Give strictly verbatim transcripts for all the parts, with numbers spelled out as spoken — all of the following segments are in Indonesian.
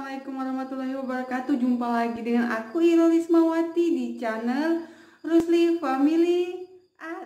Assalamualaikum warahmatullahi wabarakatuh. Jumpa lagi dengan aku Iro Lismawati di channel Rusli Family Art.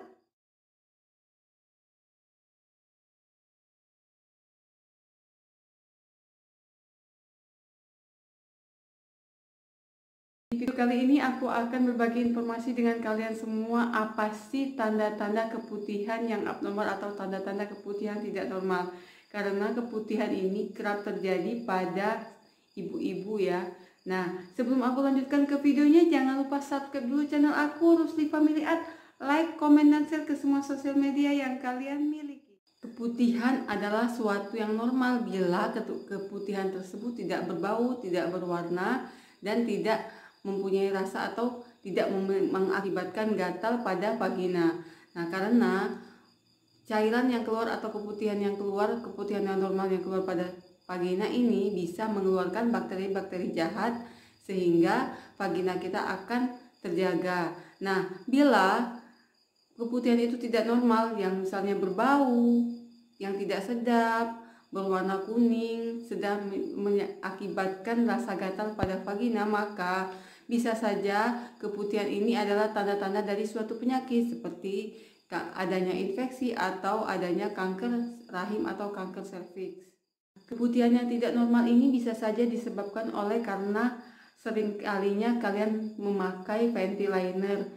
Di video kali ini aku akan berbagi informasi dengan kalian semua apa sih tanda-tanda keputihan yang abnormal atau tanda-tanda keputihan tidak normal. Karena keputihan ini kerap terjadi pada ibu-ibu ya. Nah, sebelum aku lanjutkan ke videonya, jangan lupa subscribe dulu channel aku Rusli Family Art, like, komen, dan share ke semua sosial media yang kalian miliki. Keputihan adalah suatu yang normal bila keputihan tersebut tidak berbau, tidak berwarna, dan tidak mempunyai rasa atau tidak mengakibatkan gatal pada vagina. Nah, karena cairan yang keluar atau keputihan yang keluar, keputihan yang normal yang keluar pada vagina ini bisa mengeluarkan bakteri-bakteri jahat sehingga vagina kita akan terjaga. Nah, bila keputihan itu tidak normal, yang misalnya berbau, yang tidak sedap, berwarna kuning, sedang mengakibatkan rasa gatal pada vagina, maka bisa saja keputihan ini adalah tanda-tanda dari suatu penyakit seperti adanya infeksi atau adanya kanker rahim atau kanker serviks. Keputihan yang tidak normal ini bisa saja disebabkan oleh karena seringkalinya kalian memakai panty liner.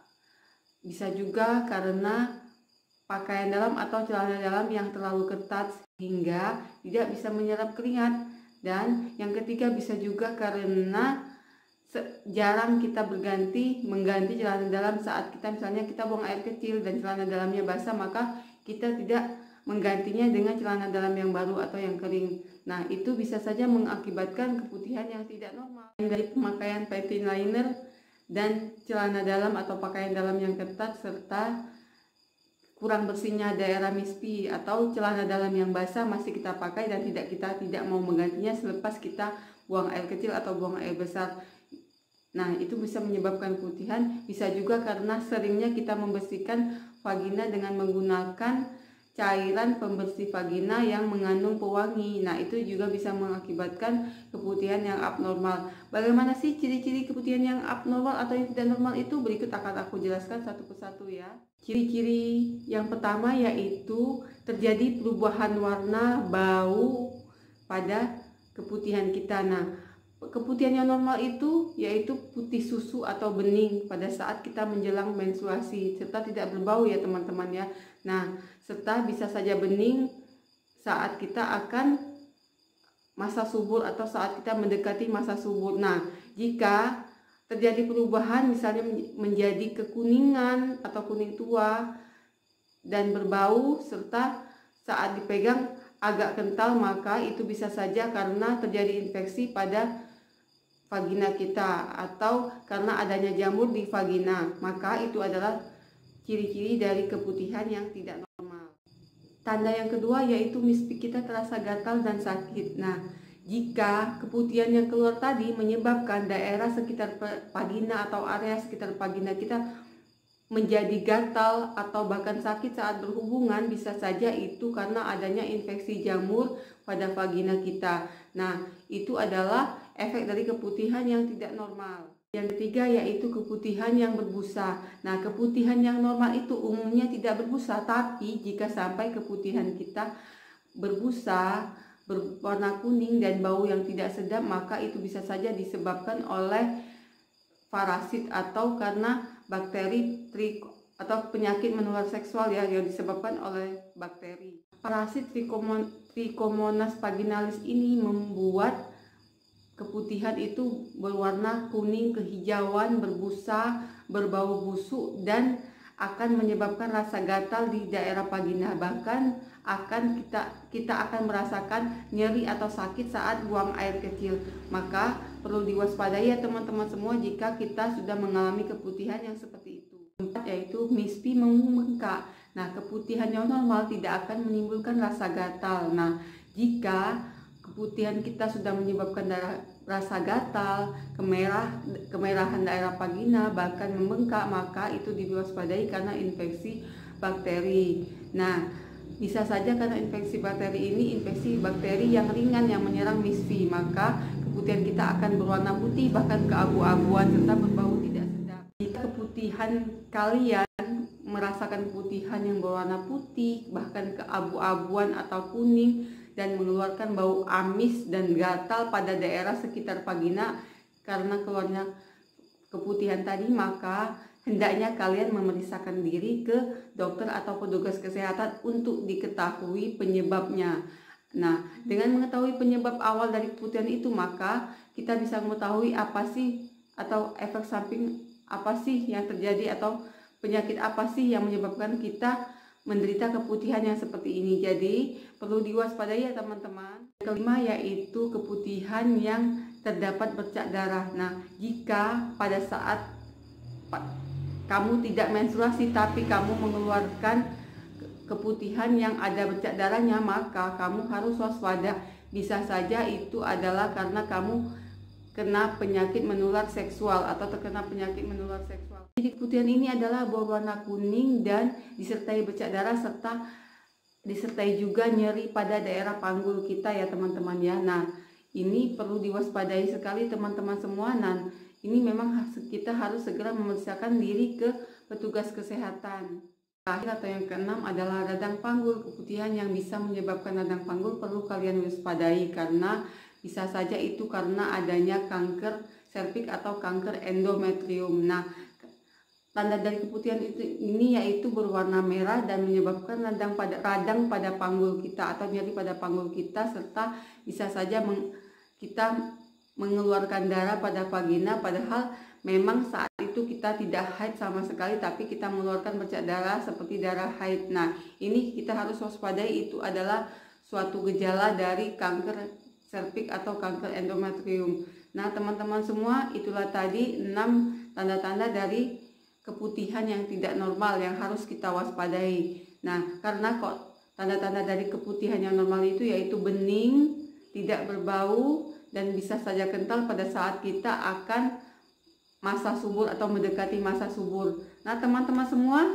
Bisa juga karena pakaian dalam atau celana dalam yang terlalu ketat sehingga tidak bisa menyerap keringat. Dan yang ketiga bisa juga karena jarang kita berganti mengganti celana dalam saat kita misalnya kita buang air kecil dan celana dalamnya basah, maka kita tidak menggantinya dengan celana dalam yang baru atau yang kering. Nah, itu bisa saja mengakibatkan keputihan yang tidak normal. Dari pemakaian panty liner dan celana dalam atau pakaian dalam yang ketat serta kurang bersihnya daerah mispi atau celana dalam yang basah masih kita pakai dan tidak kita tidak mau menggantinya selepas kita buang air kecil atau buang air besar. Nah, itu bisa menyebabkan keputihan. Bisa juga karena seringnya kita membersihkan vagina dengan menggunakan cairan pembersih vagina yang mengandung pewangi. Nah, itu juga bisa mengakibatkan keputihan yang abnormal. Bagaimana sih ciri-ciri keputihan yang abnormal atau yang tidak normal itu? Berikut akan aku jelaskan satu persatu ya. Ciri-ciri yang pertama yaitu terjadi perubahan warna, bau pada keputihan kita. Nah, keputihan yang normal itu yaitu putih susu atau bening pada saat kita menjelang menstruasi serta tidak berbau ya teman-teman ya. Nah, serta bisa saja bening saat kita akan masa subur atau saat kita mendekati masa subur. Nah, jika terjadi perubahan misalnya menjadi kekuningan atau kuning tua dan berbau serta saat dipegang agak kental, maka itu bisa saja karena terjadi infeksi pada vagina kita atau karena adanya jamur di vagina. Maka itu adalah ciri-ciri dari keputihan yang tidak normal. Tanda yang kedua yaitu mispi kita terasa gatal dan sakit. Nah, jika keputihan yang keluar tadi menyebabkan daerah sekitar vagina atau area sekitar vagina kita menjadi gatal atau bahkan sakit saat berhubungan, bisa saja itu karena adanya infeksi jamur pada vagina kita. Nah, itu adalah efek dari keputihan yang tidak normal. Yang ketiga yaitu keputihan yang berbusa. Nah, keputihan yang normal itu umumnya tidak berbusa, tapi jika sampai keputihan kita berbusa, berwarna kuning dan bau yang tidak sedap, maka itu bisa saja disebabkan oleh parasit atau karena bakteri tri atau penyakit menular seksual ya yang disebabkan oleh bakteri. Parasit Trichomonas vaginalis ini membuat keputihan itu berwarna kuning kehijauan, berbusa, berbau busuk dan akan menyebabkan rasa gatal di daerah vagina. Bahkan akan kita kita akan merasakan nyeri atau sakit saat buang air kecil. Maka perlu diwaspadai ya teman-teman semua jika kita sudah mengalami keputihan yang seperti itu. Keempat yaitu mispi membengkak. Nah, keputihan yang normal tidak akan menimbulkan rasa gatal. Nah, jika keputihan kita sudah menyebabkan darah, rasa gatal, kemerah, kemerahan daerah vagina, bahkan membengkak, maka itu diwaspadai karena infeksi bakteri. Nah, bisa saja karena infeksi bakteri ini infeksi bakteri yang ringan yang menyerang mispi, maka keputihan kita akan berwarna putih, bahkan keabu-abuan serta berbau tidak sedap. Jika keputihan kalian merasakan keputihan yang berwarna putih, bahkan keabu-abuan atau kuning, dan mengeluarkan bau amis dan gatal pada daerah sekitar vagina karena keluarnya keputihan tadi, maka hendaknya kalian memeriksakan diri ke dokter atau petugas kesehatan untuk diketahui penyebabnya. Nah, dengan mengetahui penyebab awal dari keputihan itu, maka kita bisa mengetahui apa sih atau efek samping apa sih yang terjadi atau penyakit apa sih yang menyebabkan kita menderita keputihan yang seperti ini. Jadi perlu diwaspadai ya teman-teman. Kelima yaitu keputihan yang terdapat bercak darah. Nah, jika pada saat kamu tidak menstruasi tapi kamu mengeluarkan keputihan yang ada bercak darahnya, maka kamu harus waspada. Bisa saja itu adalah karena kamu kena penyakit menular seksual atau terkena penyakit menular seksual. Jadi keputihan ini adalah berwarna kuning dan disertai bercak darah serta disertai juga nyeri pada daerah panggul kita ya teman-teman ya. Nah, ini perlu diwaspadai sekali teman-teman semua. Nah, ini memang kita harus segera memeriksakan diri ke petugas kesehatan. Terakhir atau yang keenam adalah radang panggul. Keputihan yang bisa menyebabkan radang panggul perlu kalian waspadai karena bisa saja itu karena adanya kanker serviks atau kanker endometrium. Nah, tanda dari keputihan itu ini yaitu berwarna merah dan menyebabkan radang pada radang pada panggul kita atau nyeri pada panggul kita, serta bisa saja meng, kita mengeluarkan darah pada vagina, padahal memang saat itu kita tidak haid sama sekali, tapi kita mengeluarkan bercak darah seperti darah haid. Nah, ini kita harus waspadai, itu adalah suatu gejala dari kanker serviks atau kanker endometrium. Nah, teman-teman semua, itulah tadi enam tanda-tanda dari keputihan yang tidak normal yang harus kita waspadai. Nah, karena kok tanda-tanda dari keputihan yang normal itu yaitu bening, tidak berbau, dan bisa saja kental pada saat kita akan masa subur atau mendekati masa subur. Nah, teman-teman semua,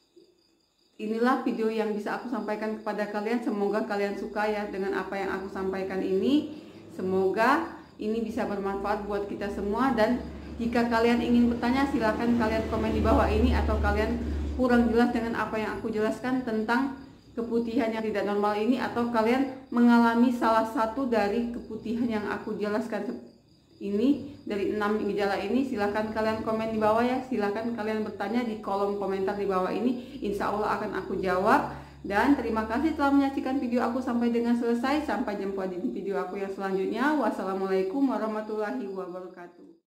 inilah video yang bisa aku sampaikan kepada kalian. Semoga kalian suka ya dengan apa yang aku sampaikan ini. Semoga ini bisa bermanfaat buat kita semua, dan jika kalian ingin bertanya, silakan kalian komen di bawah ini, atau kalian kurang jelas dengan apa yang aku jelaskan tentang keputihan yang tidak normal ini, atau kalian mengalami salah satu dari keputihan yang aku jelaskan ini dari enam gejala ini, silakan kalian komen di bawah ya. Silakan kalian bertanya di kolom komentar di bawah ini. Insya Allah akan aku jawab. Dan terima kasih telah menyaksikan video aku sampai dengan selesai. Sampai jumpa di video aku yang selanjutnya. Wassalamualaikum warahmatullahi wabarakatuh.